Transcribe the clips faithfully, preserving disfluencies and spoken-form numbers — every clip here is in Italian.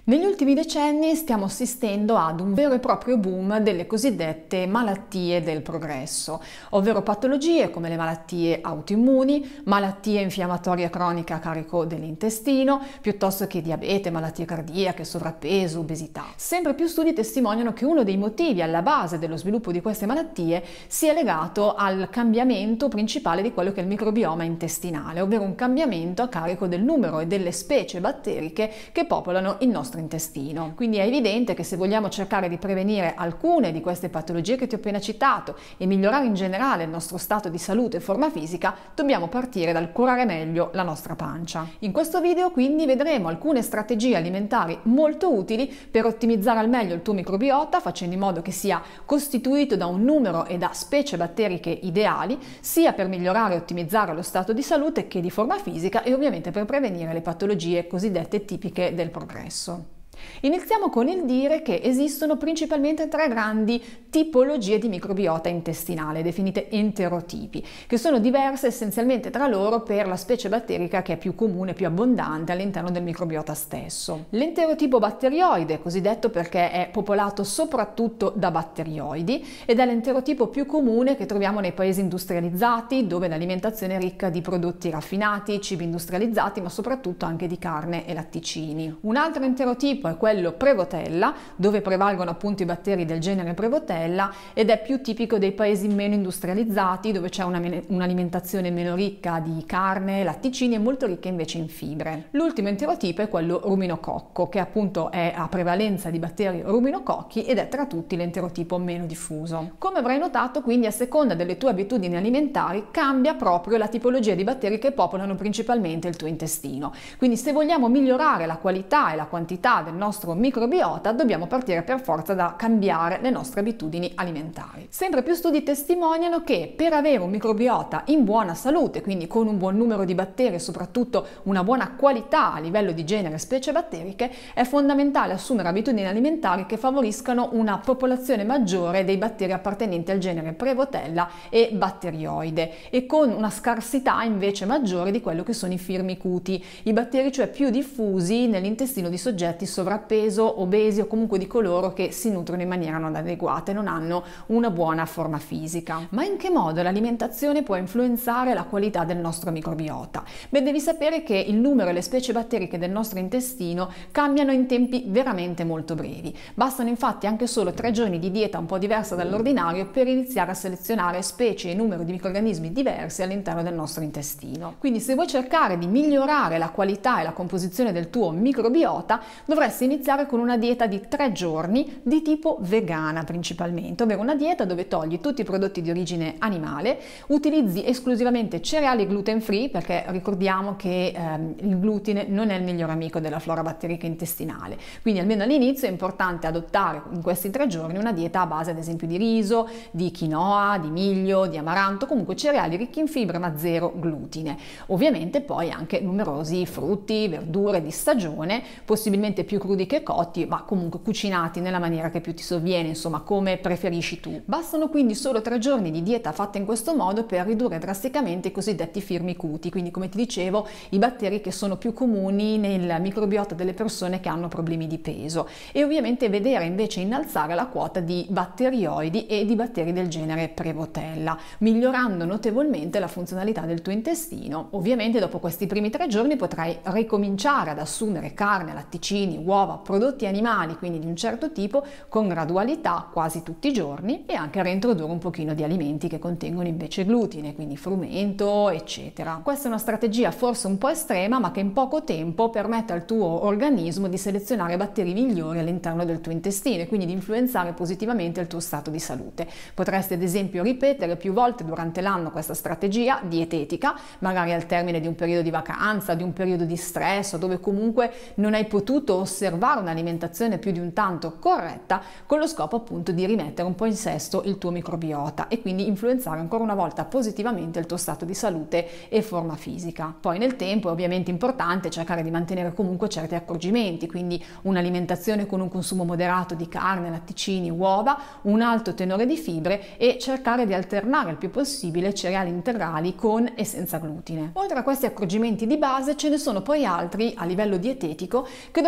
Negli ultimi decenni stiamo assistendo ad un vero e proprio boom delle cosiddette malattie del progresso, ovvero patologie come le malattie autoimmuni, malattie infiammatorie croniche a carico dell'intestino, piuttosto che diabete, malattie cardiache, sovrappeso, obesità. Sempre più studi testimoniano che uno dei motivi alla base dello sviluppo di queste malattie sia legato al cambiamento principale di quello che è il microbioma intestinale, ovvero un cambiamento a carico del numero e delle specie batteriche che popolano il nostro intestino. Quindi è evidente che se vogliamo cercare di prevenire alcune di queste patologie che ti ho appena citato e migliorare in generale il nostro stato di salute e forma fisica, dobbiamo partire dal curare meglio la nostra pancia. In questo video quindi vedremo alcune strategie alimentari molto utili per ottimizzare al meglio il tuo microbiota, facendo in modo che sia costituito da un numero e da specie batteriche ideali, sia per migliorare e ottimizzare lo stato di salute che di forma fisica e ovviamente per prevenire le patologie cosiddette tipiche del progresso. Iniziamo con il dire che esistono principalmente tre grandi tipologie di microbiota intestinale, definite enterotipi, che sono diverse essenzialmente tra loro per la specie batterica che è più comune, più abbondante all'interno del microbiota stesso. L'enterotipo batterioide, cosiddetto perché è popolato soprattutto da batterioidi, ed è l'enterotipo più comune che troviamo nei paesi industrializzati, dove l'alimentazione è ricca di prodotti raffinati, cibi industrializzati, ma soprattutto anche di carne e latticini. Un altro enterotipo è quello Prevotella, dove prevalgono appunto i batteri del genere Prevotella, ed è più tipico dei paesi meno industrializzati, dove c'è un'alimentazione meno ricca di carne, latticini e molto ricca invece in fibre. L'ultimo enterotipo è quello Ruminococco, che appunto è a prevalenza di batteri ruminococchi ed è tra tutti l'enterotipo meno diffuso. Come avrai notato, quindi, a seconda delle tue abitudini alimentari cambia proprio la tipologia di batteri che popolano principalmente il tuo intestino. Quindi se vogliamo migliorare la qualità e la quantità del nostro microbiota, dobbiamo partire per forza da cambiare le nostre abitudini alimentari. Sempre più studi testimoniano che per avere un microbiota in buona salute, quindi con un buon numero di batteri e soprattutto una buona qualità a livello di genere e specie batteriche, è fondamentale assumere abitudini alimentari che favoriscano una popolazione maggiore dei batteri appartenenti al genere Prevotella e batterioide, e con una scarsità invece maggiore di quello che sono i firmicuti, i batteri cioè più diffusi nell'intestino di soggetti sovrappeso, obesi o comunque di coloro che si nutrono in maniera non adeguata e non hanno una buona forma fisica. Ma in che modo l'alimentazione può influenzare la qualità del nostro microbiota? Beh, devi sapere che il numero e le specie batteriche del nostro intestino cambiano in tempi veramente molto brevi. Bastano infatti anche solo tre giorni di dieta un po' diversa dall'ordinario per iniziare a selezionare specie e numero di microrganismi diversi all'interno del nostro intestino. Quindi se vuoi cercare di migliorare la qualità e la composizione del tuo microbiota, dovresti iniziare con una dieta di tre giorni di tipo vegana principalmente, ovvero una dieta dove togli tutti i prodotti di origine animale, utilizzi esclusivamente cereali gluten free, perché ricordiamo che ehm, il glutine non è il miglior amico della flora batterica intestinale, quindi almeno all'inizio è importante adottare in questi tre giorni una dieta a base ad esempio di riso, di quinoa, di miglio, di amaranto, comunque cereali ricchi in fibre ma zero glutine. Ovviamente poi anche numerosi frutti, verdure di stagione, possibilmente più crudi che cotti, ma comunque cucinati nella maniera che più ti sovviene, insomma come preferisci tu. Bastano quindi solo tre giorni di dieta fatta in questo modo per ridurre drasticamente i cosiddetti firmicuti, quindi come ti dicevo i batteri che sono più comuni nel microbiota delle persone che hanno problemi di peso, e ovviamente vedere invece innalzare la quota di batterioidi e di batteri del genere Prevotella, migliorando notevolmente la funzionalità del tuo intestino. Ovviamente dopo questi primi tre giorni potrai ricominciare ad assumere carne, latticini, uova, prodotti animali, quindi di un certo tipo, con gradualità quasi tutti i giorni, e anche a reintrodurre un pochino di alimenti che contengono invece glutine, quindi frumento, eccetera. Questa è una strategia forse un po' estrema, ma che in poco tempo permette al tuo organismo di selezionare batteri migliori all'interno del tuo intestino e quindi di influenzare positivamente il tuo stato di salute. Potresti ad esempio ripetere più volte durante l'anno questa strategia dietetica, magari al termine di un periodo di vacanza, di un periodo di stress, dove comunque non hai potuto osservare un'alimentazione più di un tanto corretta, con lo scopo appunto di rimettere un po' in sesto il tuo microbiota e quindi influenzare ancora una volta positivamente il tuo stato di salute e forma fisica. Poi nel tempo è ovviamente importante cercare di mantenere comunque certi accorgimenti, quindi un'alimentazione con un consumo moderato di carne, latticini, uova, un alto tenore di fibre e cercare di alternare il più possibile cereali integrali con e senza glutine. Oltre a questi accorgimenti di base ce ne sono poi altri a livello dietetico che dovresti utilizzare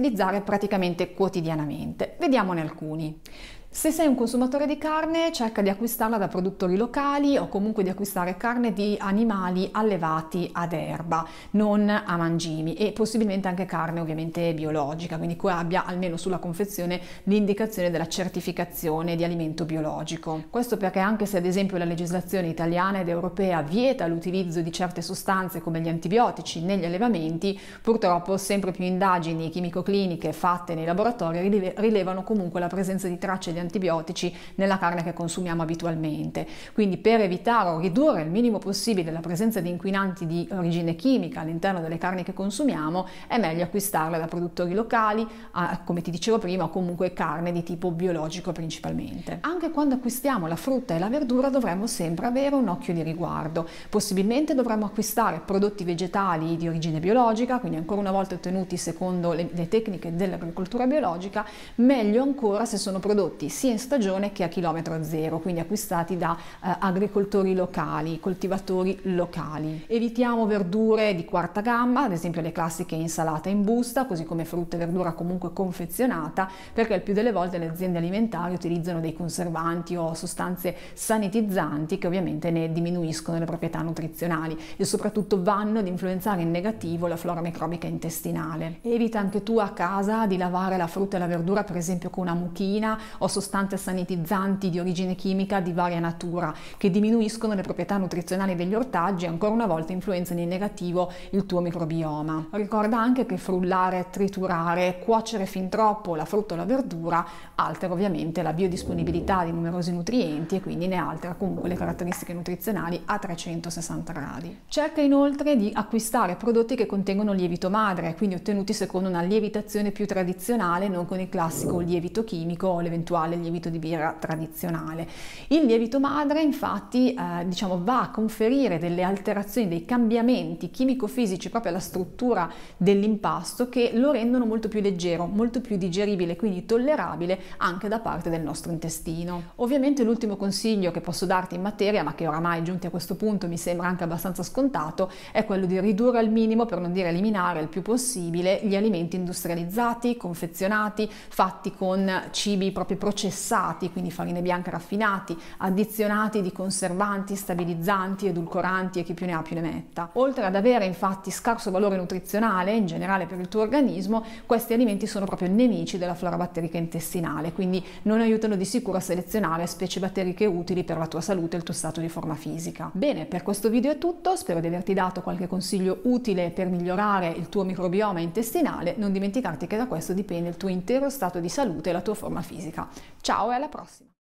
utilizzare praticamente quotidianamente. Vediamone alcuni. Se sei un consumatore di carne, cerca di acquistarla da produttori locali o comunque di acquistare carne di animali allevati ad erba, non a mangimi, e possibilmente anche carne ovviamente biologica, quindi che abbia almeno sulla confezione l'indicazione della certificazione di alimento biologico. Questo perché anche se ad esempio la legislazione italiana ed europea vieta l'utilizzo di certe sostanze come gli antibiotici negli allevamenti, purtroppo sempre più indagini chimico-cliniche fatte nei laboratori rilevano comunque la presenza di tracce di antibiotici nella carne che consumiamo abitualmente. Quindi per evitare o ridurre il minimo possibile la presenza di inquinanti di origine chimica all'interno delle carni che consumiamo, è meglio acquistarle da produttori locali, come ti dicevo prima, o comunque carne di tipo biologico principalmente. Anche quando acquistiamo la frutta e la verdura dovremmo sempre avere un occhio di riguardo. Possibilmente dovremmo acquistare prodotti vegetali di origine biologica, quindi ancora una volta ottenuti secondo le, le tecniche dell'agricoltura biologica, meglio ancora se sono prodotti sia in stagione che a chilometro zero, quindi acquistati da eh, agricoltori locali, coltivatori locali. Evitiamo verdure di quarta gamma, ad esempio le classiche insalate in busta, così come frutta e verdura comunque confezionata, perché il più delle volte le aziende alimentari utilizzano dei conservanti o sostanze sanitizzanti che ovviamente ne diminuiscono le proprietà nutrizionali e soprattutto vanno ad influenzare in negativo la flora microbica intestinale. Evita anche tu a casa di lavare la frutta e la verdura per esempio con una mucchina o sostanze sanitizzanti di origine chimica di varia natura che diminuiscono le proprietà nutrizionali degli ortaggi e ancora una volta influenzano in negativo il tuo microbioma. Ricorda anche che frullare, triturare, cuocere fin troppo la frutta o la verdura altera ovviamente la biodisponibilità di numerosi nutrienti e quindi ne altera comunque le caratteristiche nutrizionali a trecentosessanta gradi. Cerca inoltre di acquistare prodotti che contengono lievito madre, quindi ottenuti secondo una lievitazione più tradizionale, non con il classico lievito chimico o l'eventuale lievito di birra tradizionale. Il lievito madre infatti eh, diciamo va a conferire delle alterazioni, dei cambiamenti chimico-fisici proprio alla struttura dell'impasto che lo rendono molto più leggero, molto più digeribile, quindi tollerabile anche da parte del nostro intestino. Ovviamente l'ultimo consiglio che posso darti in materia, ma che oramai giunti a questo punto mi sembra anche abbastanza scontato, è quello di ridurre al minimo, per non dire eliminare il più possibile, gli alimenti industrializzati, confezionati, fatti con cibi proprio processati, quindi farine bianche raffinati, addizionati di conservanti, stabilizzanti, edulcoranti e chi più ne ha più ne metta. Oltre ad avere infatti scarso valore nutrizionale in generale per il tuo organismo, questi alimenti sono proprio nemici della flora batterica intestinale, quindi non aiutano di sicuro a selezionare specie batteriche utili per la tua salute e il tuo stato di forma fisica. Bene, per questo video è tutto, spero di averti dato qualche consiglio utile per migliorare il tuo microbioma intestinale. Non dimenticarti che da questo dipende il tuo intero stato di salute e la tua forma fisica. Ciao e alla prossima!